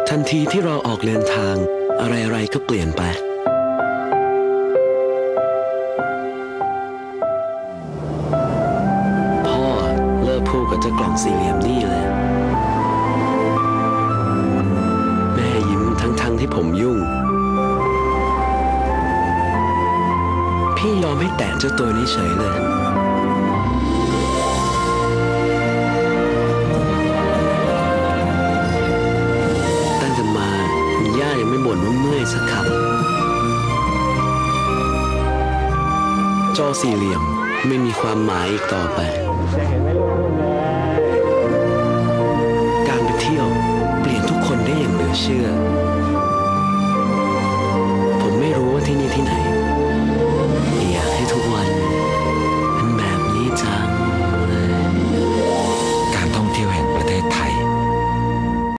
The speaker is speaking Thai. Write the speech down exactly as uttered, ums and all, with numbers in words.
ทันทีที่เราออกเดินทางอะไรๆก็เปลี่ยนไปพ่อเลิกพูดกับเจ้ากล่องสี่เหลี่ยมนี่เลยแม่ยิ้มทั้งๆที่ผมยุ่งพี่ยอมให้แตะเจ้าตัวนี้เฉยเลยตั้งแต่มามีย่ายังไม่บ่นว่าเมื่อยสักคำจอสี่เหลี่ยมไม่มีความหมายอีกต่อไปการไปเที่ยวเปลี่ยนทุกคนได้อย่างเหลือเชื่อ